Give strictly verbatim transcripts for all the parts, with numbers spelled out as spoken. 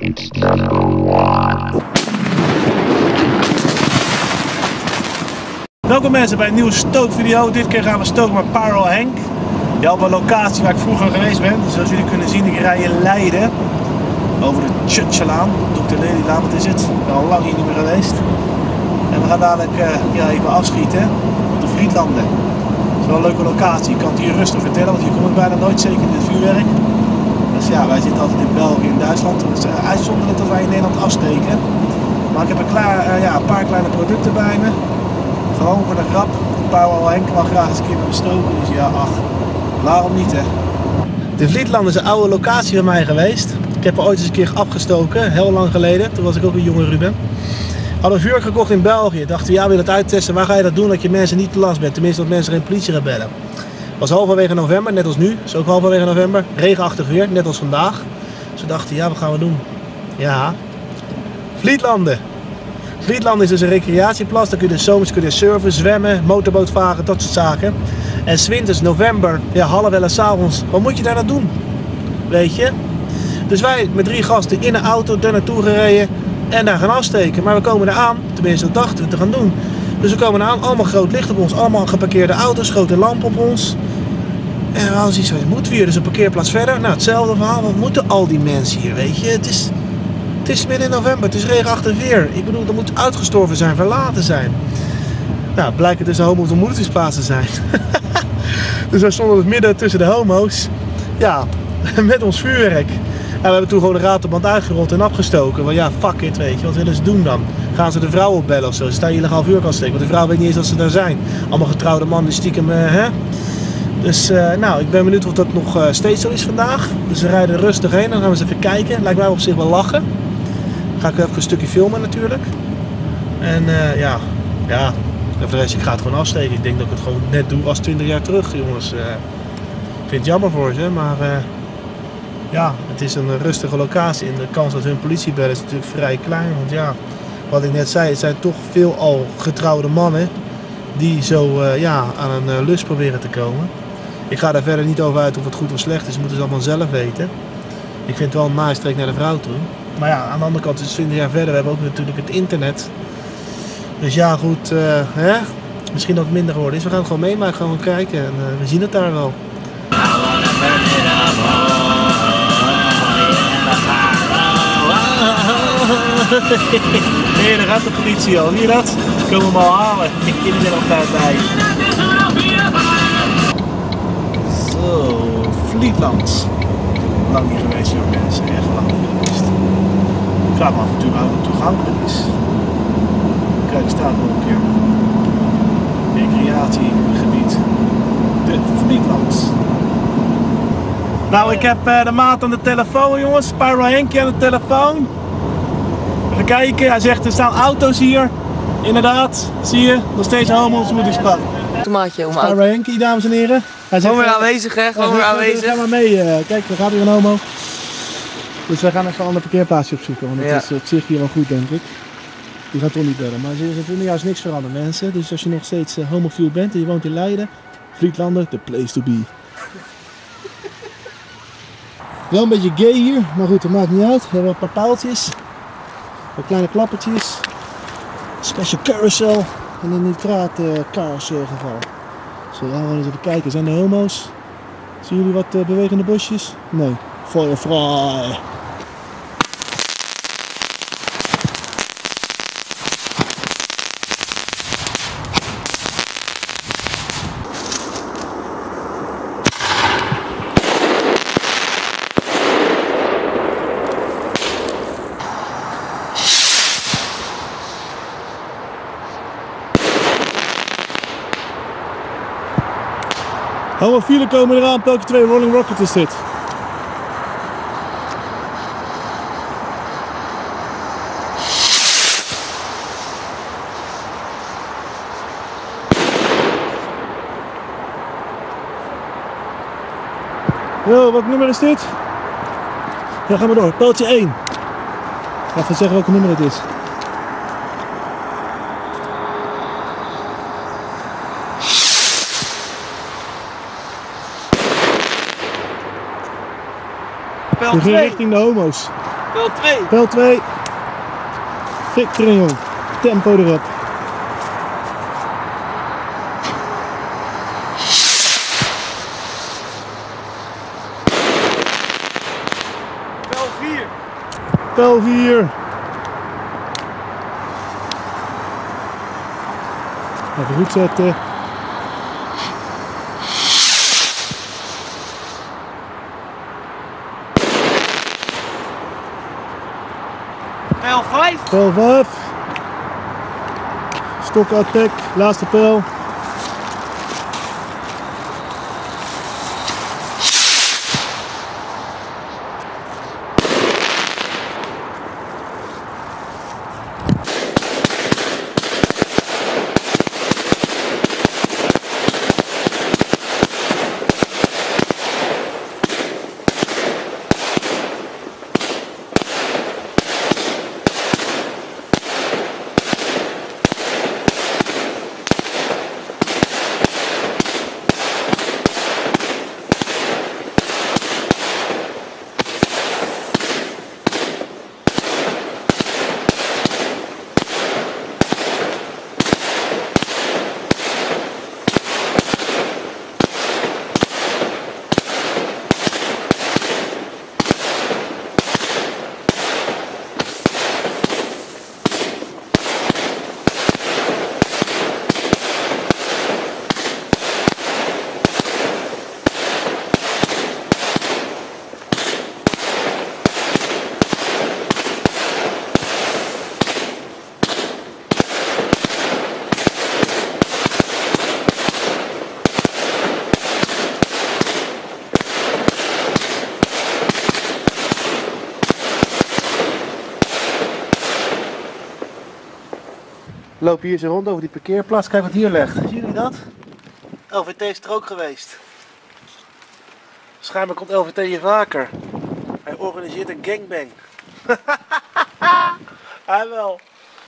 It's number one. Welkom mensen bij een nieuwe stookvideo. Dit keer gaan we stoken met Pyro Henk. Ja, op een locatie waar ik vroeger geweest ben. Dus zoals jullie kunnen zien, ik rij in Leiden. Over de Tjutjelaan, dokter Lelylaan, wat is het? Ik ben al lang hier niet meer geweest. En we gaan dadelijk uh, ja, even afschieten op de Vlietlanden. Het is wel een leuke locatie. Ik kan het hier rustig vertellen, want hier kom ik bijna nooit, zeker in het vuurwerk. Dus ja, wij zitten altijd in België en Duitsland. Het is uh, uitzonderlijk dat wij in Nederland afsteken. Maar ik heb een, klaar, uh, ja, een paar kleine producten bij me. Gewoon voor de grap. Pyro Henk mag graag eens een keer met me stoken. Dus ja, ach, waarom niet hè. De Vlietlanden is een oude locatie van mij geweest. Ik heb er ooit eens een keer afgestoken, heel lang geleden. Toen was ik ook een jonge Ruben. Hadden vuur gekocht in België. Dachten we, ja, wil je dat uittesten? Waar ga je dat doen dat je mensen niet te last bent? Tenminste, dat mensen geen politie gaan bellen. Het was halverwege november, net als nu. Het is ook halverwege november. Regenachtig weer, net als vandaag. Dus we dachten, ja, wat gaan we doen? Ja, Vlietlanden. Vlietlanden is dus een recreatieplas. Daar kun je dus zomers kun je surfen, zwemmen, motorboot varen, dat soort zaken. En 's winters, november, ja, half elf 's avonds, wat moet je daar nou doen? Weet je? Dus wij met drie gasten in een auto daar naartoe gereden en daar gaan afsteken. Maar we komen er aan, tenminste dat dachten we te gaan doen. Dus we komen eraan, allemaal groot licht op ons, allemaal geparkeerde auto's, grote lampen op ons. En we hadden zoiets van, moeten we hier dus een parkeerplaats verder? Nou, hetzelfde verhaal, wat moeten al die mensen hier, weet je? Het is, het is midden in november, het is regenachtig weer. Ik bedoel, er moet uitgestorven zijn, verlaten zijn. Nou, blijkt het dus een homo- of ontmoetingsplaats te zijn. Dus wij stonden het midden tussen de homo's. Ja, met ons vuurwerk. En we hebben toen gewoon de ratelband uitgerold en afgestoken. Want ja, fuck it, weet je, wat willen ze doen dan? Gaan ze de vrouw opbellen of zo? Ze staan illegaal vuur kan steken, want de vrouw weet niet eens dat ze daar zijn. Allemaal getrouwde mannen die stiekem, uh, hè? Dus uh, nou, ik ben benieuwd of dat nog uh, steeds zo is vandaag. Dus we rijden rustig heen, dan gaan we eens even kijken. Lijkt mij op zich wel lachen. Dan ga ik even een stukje filmen natuurlijk. En uh, ja, ja. En voor de rest, ik ga het gewoon afsteken. Ik denk dat ik het gewoon net doe als twintig jaar terug, jongens. Uh, ik vind het jammer voor ze, maar uh, ja, het is een rustige locatie. En de kans dat hun politie bellen is natuurlijk vrij klein. Want ja, wat ik net zei, het zijn toch veelal getrouwde mannen die zo uh, ja, aan een uh, lust proberen te komen. Ik ga daar verder niet over uit of het goed of slecht is. Dat moeten ze allemaal zelf weten. Ik vind het wel een nastreek naar de vrouw toe. Maar ja, aan de andere kant is het twintig jaar verder. We hebben ook natuurlijk het internet. Dus ja, goed, uh, hè? Misschien dat het minder geworden is. We gaan het gewoon meemaken, gaan we kijken en uh, we zien het daar wel. Nee, daar gaat de politie al. Zie je dat? Ze komen hem al halen. Jullie zijn nog tijd bij. Zo, Vlietland. Lang niet geweest, jonge mensen. Echt lang niet geweest. Ik vraag me af en toe waar het toegankelijk is. Kijk, staat nog een keer. Recreatiegebied. De Vlietland. Nou, ik heb uh, de maat aan de telefoon, jongens. Pyro Henkje aan de telefoon. Even kijken, hij zegt er staan auto's hier. Inderdaad, zie je, nog steeds een homo-ontmoetingsplaats. Tomaatje om Pyro Henkje, dames en heren. Hij gewoon weer aanwezig, hè? Gewoon weer aanwezig. Ga maar mee. Uh, kijk, er gaat weer een homo. Dus wij gaan even een ander parkeerplaatsje opzoeken, want het ja. is op zich hier wel goed, denk ik. Die gaat toch niet bellen, maar ze vinden juist niks veranderen, mensen. Dus als je nog steeds uh, homofiel bent en je woont in Leiden, Vlietlanden, the place to be. Wel een beetje gay hier, maar goed, dat maakt niet uit. We hebben een paar paaltjes, wat kleine klappertjes, special carousel en een nitraat uh, cars uh, geval. Zo, gaan we eens even kijken. Zijn er homo's? Zien jullie wat uh, bewegende bosjes? Nee, feuervrij. Homofielen komen eraan, Pelkje twee, Rolling Rocket is dit. Yo, welk nummer is dit? Ja, gaan we door. Pijltje één. Ik ga even zeggen welk nummer het is. We gaan richting de homo's. Pijl twee. Pijl twee. Fik erin, jong. Tempo erop. Pijl vier. Pijl vier. Even goed zetten. Pijl vijf. Pijl vijf. Stok attack. Laatste pijl. We lopen hier zo rond over die parkeerplaats. Kijk wat hier ligt. Zien jullie dat? L V T is er ook geweest. Schijnbaar komt L V T hier vaker. Hij organiseert een gangbang. Hij wel.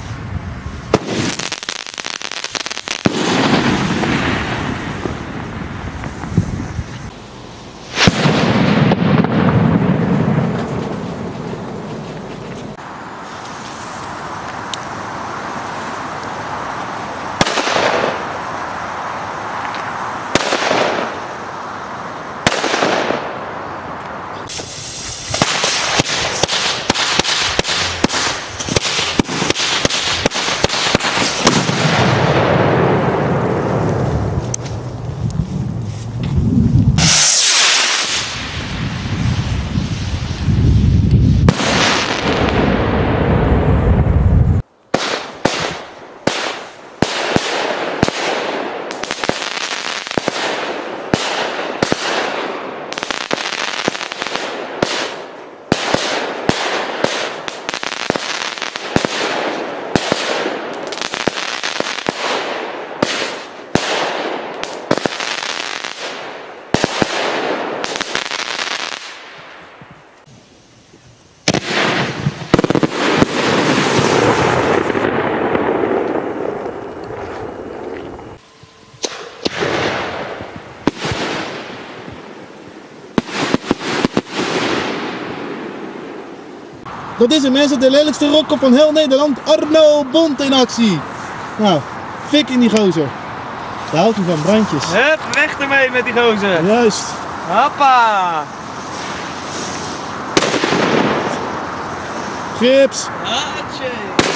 Dat is hem mensen, de lelijkste rocker van heel Nederland, Arno Bont in actie. Nou, fik in die gozer. Daar houdt hij van, brandjes. Hup, weg ermee met die gozer. Juist. Hoppa. Grips. Hatje.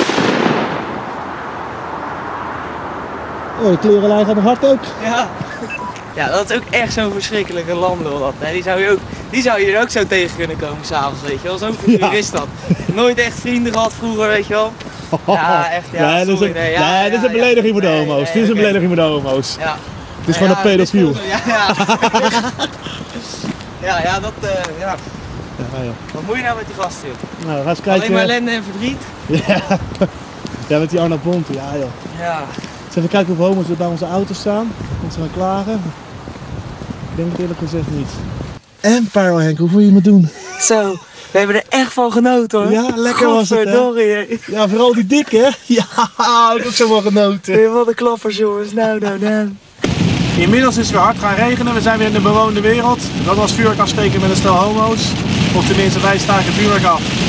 Oh, de klerenlijn gaat nog hard ook. Ja. Ja, dat is ook echt zo'n verschrikkelijke lamlul dat. Hè. Die, zou je ook, die zou je er ook zo tegen kunnen komen s'avonds, weet je wel. Zo'n figuur Ja. is dat. Nooit echt vrienden gehad vroeger, weet je wel. Ja, echt, ja, nee, dit is sorry, een, nee, ja, nee, dit is ja, een belediging ja. voor de Nee, homo's. nee, dit is een oké. belediging voor de homo's. Ja. Het is Nou gewoon ja, een pedofiel. dit is wel- Ja, ja. ja, ja, dat, uh, ja. Ja, ja. Wat moet je nou met die gasten, joh? Nou, we gaan eens kijken. Alleen maar ellende en verdriet. Ja. Ja, met die Arno Bont, ja joh. Ja. Eens even kijken hoeveel homo's er bij onze auto staan. Want ze gaan klagen. Ik denk het eerlijk gezegd niet. En Pyro Henk, hoe voel je me doen? Zo, we hebben er echt van genoten hoor. Ja, lekker was het, hè? Godverdorie. Ja, vooral die dikke hè? Ja, ik heb ook zo wel genoten. Hey, wat een klappers jongens, nou nou nou. Inmiddels is het weer hard gaan regenen, we zijn weer in de bewoonde wereld. Dat was vuurwerk afsteken met een stel homo's. Of tenminste, wij staken vuurwerk af.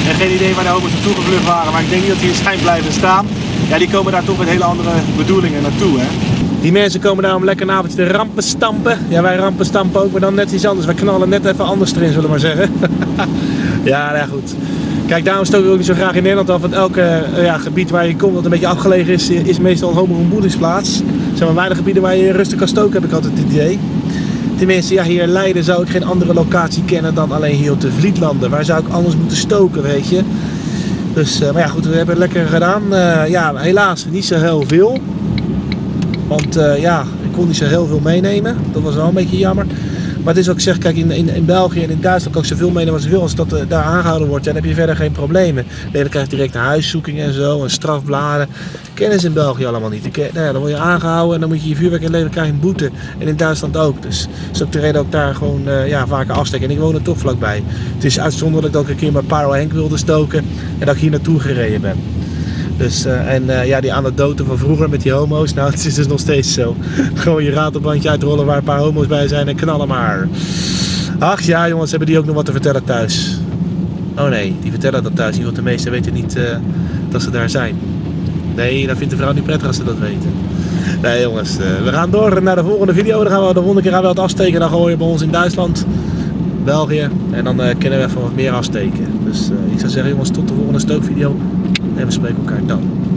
En geen idee waar de homo's naartoe gevlucht waren, maar ik denk niet dat die hier zijn blijven staan. Ja, die komen daar toch met hele andere bedoelingen naartoe, hè. Die mensen komen daar om lekker een avondje te rampen stampen. Ja, wij rampen stampen ook, maar dan net iets anders. Wij knallen net even anders erin, zullen we maar zeggen. Ja, nou ja, goed. Kijk, daarom stoken we ook niet zo graag in Nederland af, want elke uh, ja, gebied waar je komt dat een beetje afgelegen is, is meestal een homo-ontmoetingsplaats. Er zijn maar weinig gebieden waar je rustig kan stoken, heb ik altijd het idee. Tenminste, ja, hier in Leiden zou ik geen andere locatie kennen dan alleen hier op de Vlietlanden. Waar zou ik anders moeten stoken, weet je. Dus, uh, maar ja goed, we hebben het lekker gedaan. Uh, ja, helaas niet zo heel veel. Want uh, ja, ik kon niet zo heel veel meenemen. Dat was wel een beetje jammer. Maar het is ook zeg, kijk, in, in, in België en in Duitsland kan ik zoveel meenemen als ik wil. Als dat uh, daar aangehouden wordt, ja, dan heb je verder geen problemen. Nee, dan krijg je direct een huiszoeking en zo, en strafbladen. Kennen ze in België allemaal niet. Ken, nou ja, dan word je aangehouden en dan moet je je vuurwerk inleveren, krijg je een boete. En in Duitsland ook. Dus dat is ook de reden dat ik daar gewoon uh, ja, vaker afsteek. En ik woon er toch vlakbij. Het is uitzonderlijk dat ik een keer met Paro Henk wilde stoken en dat ik hier naartoe gereden ben. Dus, uh, en uh, ja, die anekdote van vroeger met die homo's, nou het is dus nog steeds zo. Gewoon je ratelbandje uitrollen waar een paar homo's bij zijn en knallen maar. Ach ja jongens, hebben die ook nog wat te vertellen thuis? Oh nee, die vertellen dat thuis niet, want de meesten weten niet uh, dat ze daar zijn. Nee, dan vindt de vrouw niet prettig als ze dat weten. Nee jongens, uh, we gaan door naar de volgende video. Dan gaan we de volgende keer gaan we wat afsteken. Dan gooien we bij ons in Duitsland, België. En dan uh, kunnen we even wat meer afsteken. Dus uh, ik zou zeggen jongens, tot de volgende stookvideo. En we spreken elkaar dan.